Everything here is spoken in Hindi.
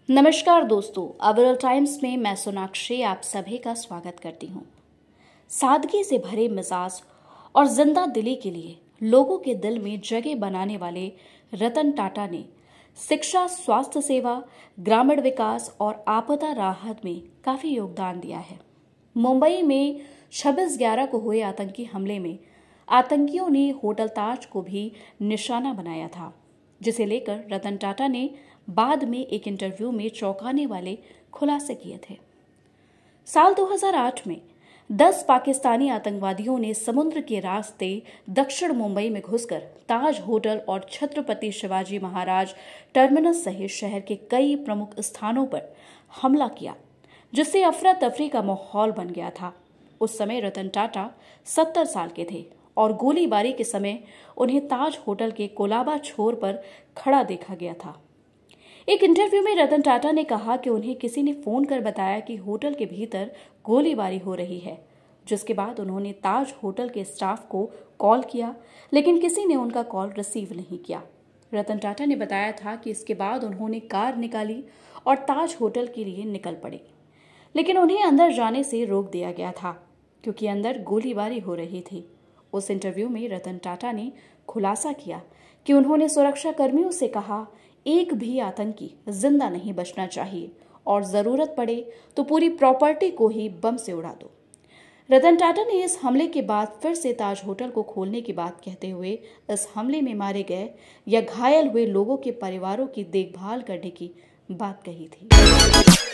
नमस्कार दोस्तों, अवरल टाइम्स में मैं सोनाक्षी आप सभी का स्वागत करती हूँ। सादगी से भरे मिजाज और जिंदा दिली के लिए लोगों के दिल में जगह बनाने वाले रतन टाटा ने शिक्षा, स्वास्थ्य सेवा, ग्रामीण विकास और आपदा राहत में काफी योगदान दिया है। मुंबई में 26/11 को हुए आतंकी हमले में आतंकियों ने होटल ताज को भी निशाना बनाया था, जिसे लेकर रतन टाटा ने बाद में एक इंटरव्यू में चौंकाने वाले खुलासे किए थे। साल 2008 में 10 पाकिस्तानी आतंकवादियों ने समुद्र के रास्ते दक्षिण मुंबई में घुसकर ताज होटल और छत्रपति शिवाजी महाराज टर्मिनस सहित शहर के कई प्रमुख स्थानों पर हमला किया, जिससे अफरा तफरी का माहौल बन गया था। उस समय रतन टाटा 70 साल के थे और गोलीबारी के समय उन्हें ताज होटल के कोलाबा छोर पर खड़ा देखा गया था। एक इंटरव्यू में रतन टाटा ने कहा कि उन्हें किसी ने फोन कर बताया कि होटल के भीतर गोलीबारी हो रही है, जिसके बाद उन्होंने ताज होटल के स्टाफ को कॉल किया, लेकिन किसी ने उनका कॉल रिसीव नहीं किया। रतन टाटा ने बताया था कि इसके बाद उन्होंने कार निकाली और ताज होटल के लिए निकल पड़े, लेकिन उन्हें अंदर जाने से रोक दिया गया था क्योंकि अंदर गोलीबारी हो रही थी। उस इंटरव्यू में रतन टाटा ने खुलासा किया कि उन्होंने सुरक्षा कर्मियों से कहा, एक भी आतंकी जिंदा नहीं बचना चाहिए और जरूरत पड़े तो पूरी प्रॉपर्टी को ही बम से उड़ा दो। रतन टाटा ने इस हमले के बाद फिर से ताज होटल को खोलने की बात कहते हुए इस हमले में मारे गए या घायल हुए लोगों के परिवारों की देखभाल करने की बात कही थी।